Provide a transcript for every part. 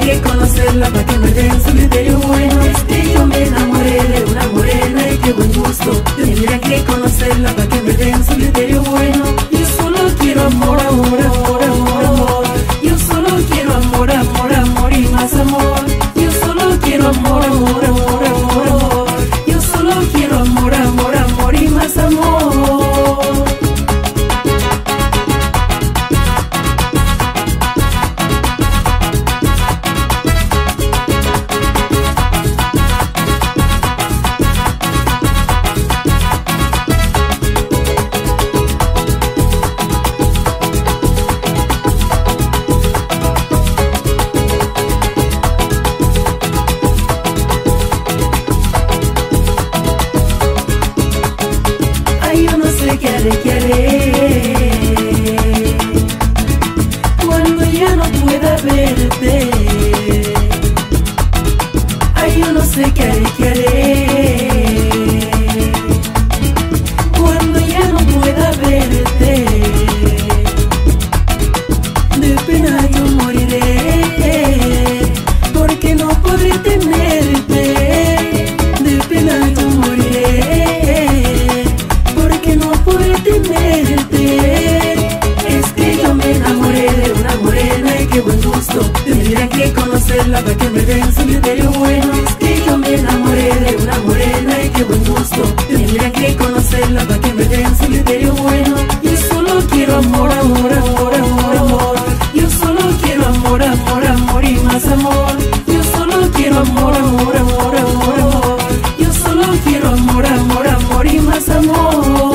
que conocerla para que me den su criterio bueno. Es que yo me enamoré de una morena y qué buen gusto. Tendría que conocerla para que me den su criterio bueno. Yo solo quiero amor, amor, amor, amor, amor. Yo solo quiero amor, amor, amor y más amor. Yo solo quiero amor, amor, amor, amor, amor. Yo solo quiero amor, amor, amor y más amor. ¿Qué haré cuando ya no pueda verte? Ay, yo no sé qué haré cuando ya no pueda verte. De pena yo moriré porque no podré tenerte. De pena yo moriré porque no podré tenerte. Es que yo me enamoré de una morena y qué buen gusto. Tendría que conocerla para que me den su criterio bueno. Es que yo me enamoré de una morena y qué buen gusto. Tendría que conocerla para que me den su criterio bueno. Yo solo quiero amor, amor, amor, amor, amor. Yo solo quiero amor, amor, amor y más amor. Yo solo quiero amor, amor, amor, amor, amor. Yo solo quiero amor, amor, amor y más amor.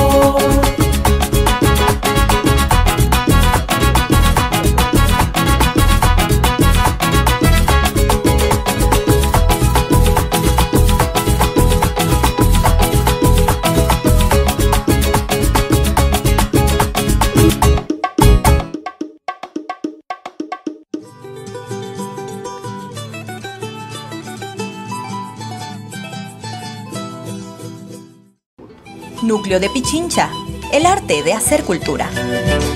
Núcleo de Pichincha, el arte de hacer cultura.